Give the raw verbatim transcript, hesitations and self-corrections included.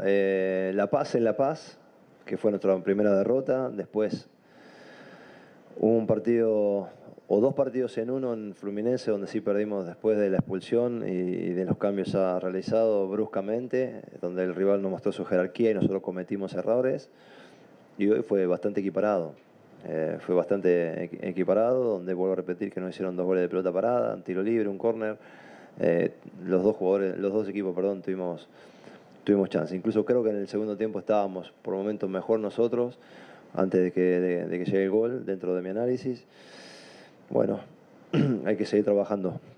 eh, La Paz en La Paz, que fue nuestra primera derrota. Después hubo un partido o dos partidos en uno en Fluminense, donde sí perdimos después de la expulsión y de los cambios ya realizados bruscamente, donde el rival no mostró su jerarquía y nosotros cometimos errores. Y hoy fue bastante equiparado. Eh, fue bastante equiparado, donde vuelvo a repetir que nos hicieron dos goles de pelota parada, un tiro libre, un córner. Eh, los dos jugadores, los dos equipos, perdón, tuvimos, tuvimos chance. Incluso creo que en el segundo tiempo estábamos por momentos mejor nosotros, antes de que, de, de que llegue el gol, dentro de mi análisis. Bueno, hay que seguir trabajando.